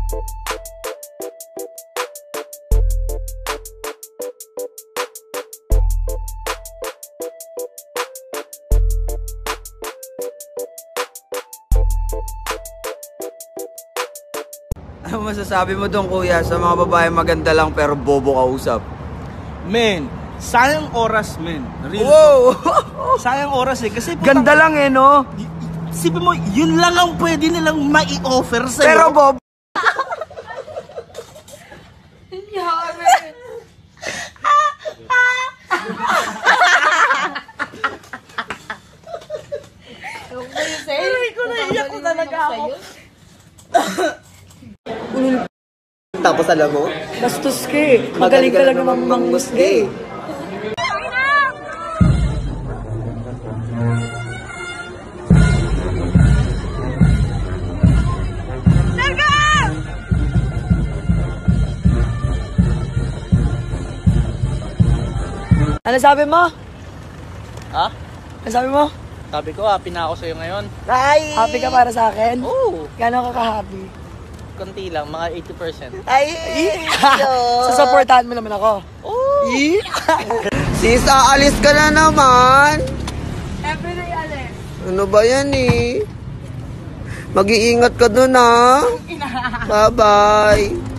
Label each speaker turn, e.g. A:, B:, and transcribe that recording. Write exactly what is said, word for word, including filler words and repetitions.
A: Ano masasabi mo doon, kuya, sa mga babae maganda lang pero bobo kausap?
B: Men, sayang oras, men. Real
A: wow!
B: Sayang oras eh. Kasi
A: ganda lang eh, no?
B: Isipin mo, yun lang ang pwede nilang mai-offer sa'yo.
A: Pero bobo.
B: Aray ko, naiyak ko talaga ako.
A: Tapos alam mo,
C: bastos ka eh. Magaling ka lang naman mangmusga eh. Ano sabi mo?
B: Ha?
C: Ano sabi mo?
B: Sabi ko, happy na ako sa'yo ngayon.
C: Ay! Happy ka para sa akin?
B: Oo.
C: Gano'n ka ka-happy?
B: Konti lang, mga eighty percent.
C: Ay! Susuportahan mo naman ako.
B: Oo.
A: sis, aalis ka na naman.
C: Everyday alis.
A: Ano ba yan eh? Mag-iingat ka dun ha. Bye-bye.